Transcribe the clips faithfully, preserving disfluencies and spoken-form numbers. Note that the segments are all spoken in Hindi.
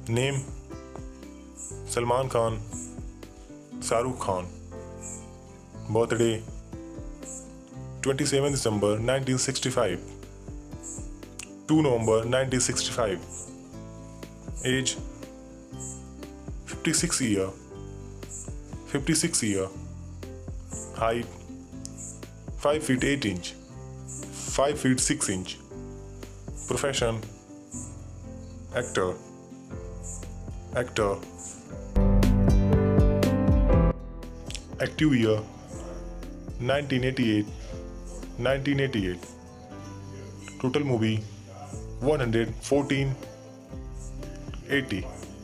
Name Salman Khan, Shahrukh Khan. Birthday twenty-seventh December nineteen sixty-five, two November nineteen sixty-five. Age fifty-six year, fifty-six year. Height five feet eight inch, five feet six inch. Profession actor, actor. Active year nineteen eighty-eight, nineteen eighty-eight. Total movie one hundred fourteen, eighty.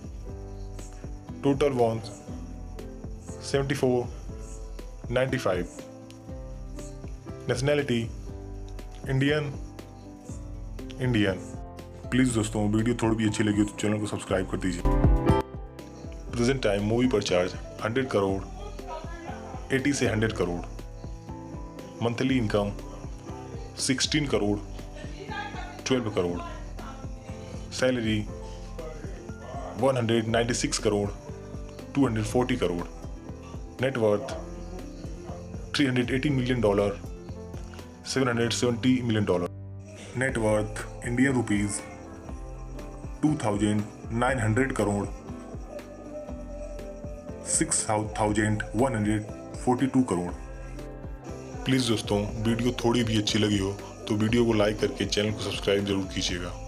Total ones seventy-four, ninety-five. Nationality Indian, Indian. Please दोस्तों वीडियो थोड़ी भी अच्छी लगी हो तो चैनल को सब्सक्राइब कर दीजिए। प्रेजेंट टाइम मूवी पर चार्ज हंड्रेड करोड़, अस्सी से हंड्रेड करोड़। मंथली इनकम सोलह करोड़, बारह करोड़। सैलरी एक सौ छियानवे करोड़, दो सौ चालीस करोड़। नेटवर्थ तीन सौ अस्सी मिलियन डॉलर, सात सौ सत्तर million dollar. Net worth Indian rupees two thousand nine hundred crore, six thousand one hundred forty two crore. Please दोस्तों वीडियो थोड़ी भी अच्छी लगी हो तो वीडियो को लाइक करके चैनल को सब्सक्राइब जरूर कीजिएगा।